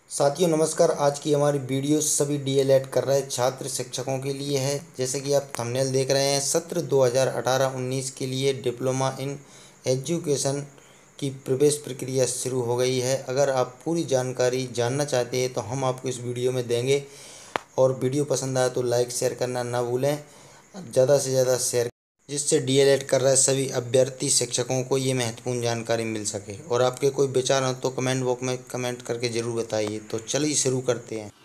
साथियों नमस्कार। आज की हमारी वीडियो सभी डीएलएड कर रहे छात्र शिक्षकों के लिए है। जैसे कि आप थंबनेल देख रहे हैं, सत्र 2018-19 के लिए डिप्लोमा इन एजुकेशन की प्रवेश प्रक्रिया शुरू हो गई है। अगर आप पूरी जानकारी जानना चाहते हैं तो हम आपको इस वीडियो में देंगे, और वीडियो पसंद आए तो लाइक शेयर करना ना भूलें। ज़्यादा से ज़्यादा शेयर, जिससे डीएलएड कर रहे सभी अभ्यर्थी शिक्षकों को ये महत्वपूर्ण जानकारी मिल सके। और आपके कोई विचार हो तो कमेंट बॉक्स में कमेंट करके ज़रूर बताइए। तो चलिए शुरू करते हैं।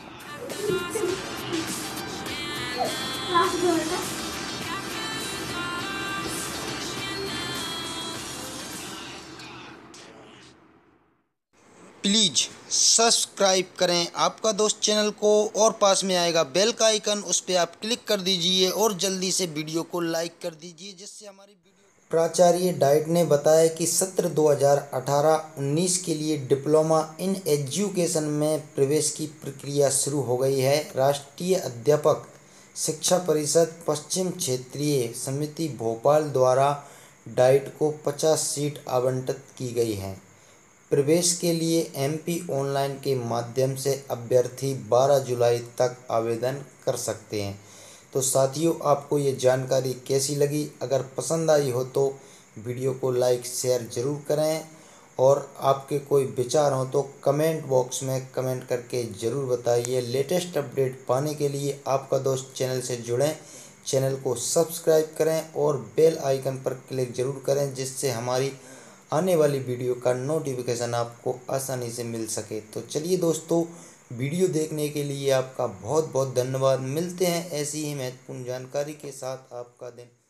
प्लीज़ सब्सक्राइब करें आपका दोस्त चैनल को, और पास में आएगा बेल का आइकन, उस पर आप क्लिक कर दीजिए और जल्दी से वीडियो को लाइक कर दीजिए, जिससे हमारी वीडियो। प्राचार्य डाइट ने बताया कि सत्र 2018-19 के लिए डिप्लोमा इन एजुकेशन में प्रवेश की प्रक्रिया शुरू हो गई है। राष्ट्रीय अध्यापक शिक्षा परिषद पश्चिम क्षेत्रीय समिति भोपाल द्वारा डाइट को 50 सीट आवंटित की गई हैं। प्रवेश के लिए एमपी ऑनलाइन के माध्यम से अभ्यर्थी 12 जुलाई तक आवेदन कर सकते हैं। तो साथियों, आपको ये जानकारी कैसी लगी? अगर पसंद आई हो तो वीडियो को लाइक शेयर ज़रूर करें, और आपके कोई विचार हो तो कमेंट बॉक्स में कमेंट करके ज़रूर बताइए। लेटेस्ट अपडेट पाने के लिए आपका दोस्त चैनल से जुड़ें, चैनल को सब्सक्राइब करें और बेल आइकन पर क्लिक ज़रूर करें, जिससे हमारी आने वाली वीडियो का नोटिफिकेशन आपको आसानी से मिल सके। तो चलिए दोस्तों, वीडियो देखने के लिए आपका बहुत बहुत धन्यवाद। मिलते हैं ऐसी ही महत्वपूर्ण जानकारी के साथ। आपका दिन